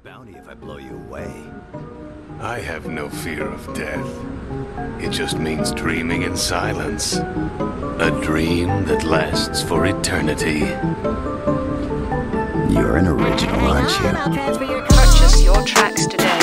bounty if I blow you away. I have no fear of death. It just means dreaming in silence. A dream that lasts for eternity. You're an original, aren't you? Purchase your tracks today.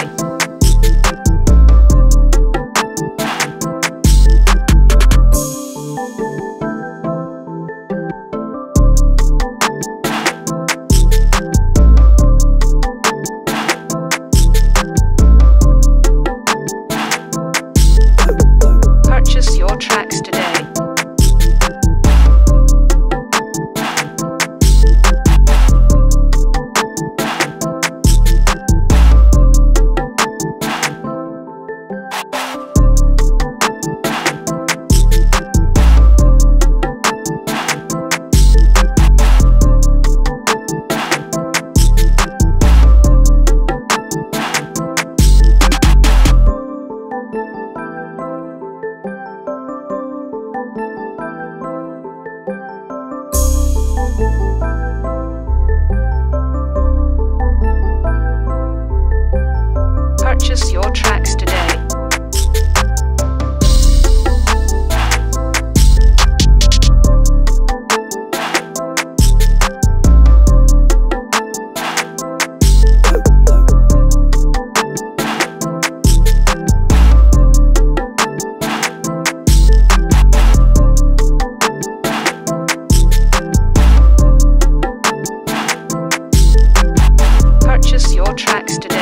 Purchase your tracks today. Purchase your tracks today. Purchase your tracks today.